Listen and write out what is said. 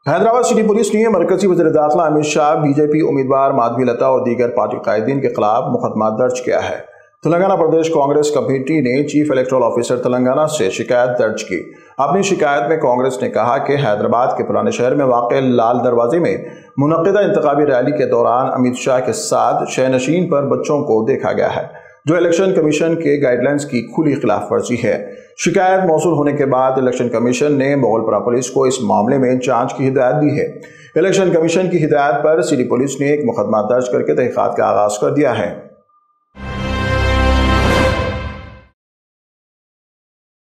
Hyderabad city police نے مرکزی وزیر داخلہ امت شاہ، بی جے پی امیدوار مادھوی لتا اور دیگر پارٹی قائدین کے خلاف مقدمہ درج کیا ہے۔ تلنگانہ پردیش کانگریس کمیٹی نے چیف الیکٹورل آفیسر تلنگانہ سے شکایت درج کی۔ اپنی شکایت میں کانگریس نے کہا کہ حیدرآباد کے پرانے شہر میں واقع لال دروازے میں منعقدہ انتخابی ریلی کے دوران امت شاہ کے ساتھ شہ نشین پر بچوں کو دیکھا گیا ہے، جو الیکشن کمیشن کے گائیڈ لائنز کی کھلی خلاف ورزی ہے۔ شکایت موصول ہونے کے بعد الیکشن کمیشن نے مغل پولیس کو اس معاملے میں جانچ کی ہدایت دی ہے۔ الیکشن کمیشن کی ہدایت پر سٹی پولیس نے ایک مقدمہ درج کر کے تحقیقات کا آغاز کر دیا ہے۔